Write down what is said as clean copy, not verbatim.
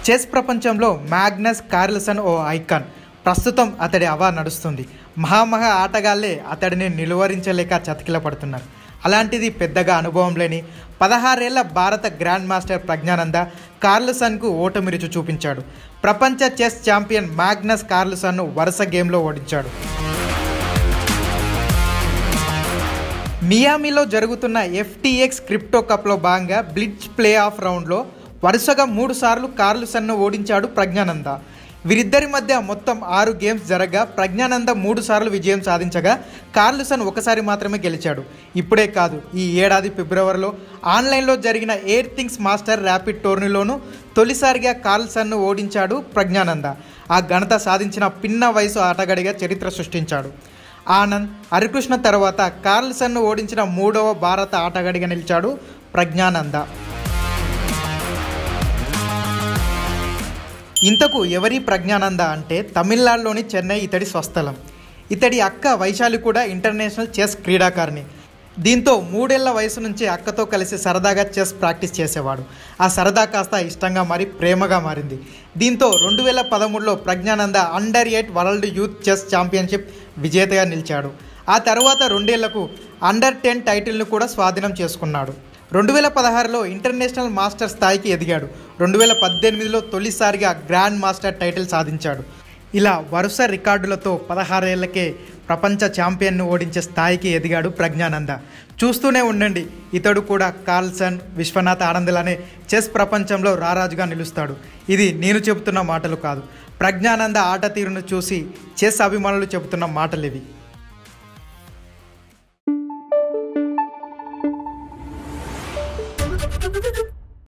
Chess ప్రపంచంలో Magnus Carlsen ఓ icon. ప్రస్తుతం అతడి హవా నడుస్తుంది. మహా ఆటగాళ్లే అతడిని నిలువరించలేక చతికిలపడుతున్నారు. అలాంటిది పెద్దగా అనుభవం లేని 16 ఏళ్ల భారత గ్రాండ్ మాస్టర్ ప్రజ్ఞానంద కార్ల్సన్కు ఓటమి రుచి చూపించాడు. ప్రపంచ చెస్ ఛాంపియన్ మ్యాగ్నస్ కార్ల్సన్ను వరుస గేమ్లో ఓడించాడు. మియామిలో జరుగుతున్న FTX క్రిప్టో కప్లో భాగంగా బ్లిట్జ్ ప్లే ఆఫ్ రౌండ్లో వరుసగా 3 సార్లు కార్ల్సన్ను ఓడించాడు ప్రజ్ఞానంద. వీరిద్దరి మధ్య మొత్తం 6 గేమ్స్ జరగగా ప్రజ్ఞానంద 3 సార్లు విజయం సాధించగా కార్ల్సన్ ఒకసారి మాత్రమే గెలిచాడు. ఇప్పుడే కాదు, ఈ ఏడాది ఫిబ్రవరిలో ఆన్లైన్లో జరిగిన ఎయిర్థింగ్స్ మాస్టర్ ర్యాపిడ్ టోర్నీలోనూ తొలిసారిగా కార్ల్సన్ను ఓడించాడు ప్రజ్ఞానంద. ఆ ఘనత సాధించిన పిన్న వయసు ఆటగాడిగా చరిత్ర సృష్టించాడు. ఆనంద్, హరికృష్ణ తర్వాత కార్ల్సన్ను ఓడించిన 3వ భారత ఆటగాడిగా నిలిచాడు ప్రజ్ఞానంద. ఇంతకు ఎవరి ప్రజ్ఞానంద అంటే తమిళనాడులోని చెన్నై ఇతడి స్వస్థలం. ఇతడి అక్క వైశాలి కూడా ఇంటర్నేషనల్ చెస్ క్రీడాకారిణి. దీంతో 3 ఏళ్ల వయసు నుంచి అక్కతో కలిసి సరదాగా చెస్ ప్రాక్టీస్ చేసేవాడు. ఆ సరదా కాస్త ఇష్టంగా మారి ప్రేమగా మారింది. దీంతో 2013లో Praggnanandhaa under eight world youth chess championship విజేతగా నిలిచాడు. ఆ తర్వాత 2 ఏళ్లకు అండర్-10 టైటిల్ను కూడా స్వాధీనం చేసుకున్నాడు. 2016లో ఇంటర్నేషనల్ మాస్టర్ స్థాయికి ఎదిగాడు. 2018లో తొలిసారిగా గ్రాండ్ మాస్టర్ టైటిల్ సాధించాడు. ఇలా వరుస రికార్డులతో 16 ఏళ్లకే ప్రపంచ ఛాంపియన్ను ఓడించే స్థాయికి ఎదిగాడు ప్రజ్ఞానంద. చూస్తూనే ఉండండి, ఇతడు కూడా కార్ల్సన్, విశ్వనాథ్ ఆనంద్లానే చెస్ ప్రపంచంలో రారాజుగా నిలుస్తాడు. ఇది నేను చెబుతున్న మాటలు కాదు, ప్రజ్ఞానంద ఆట తీరును చూసి చెస్ అభిమానులు చెబుతున్న మాటలు ఇవి.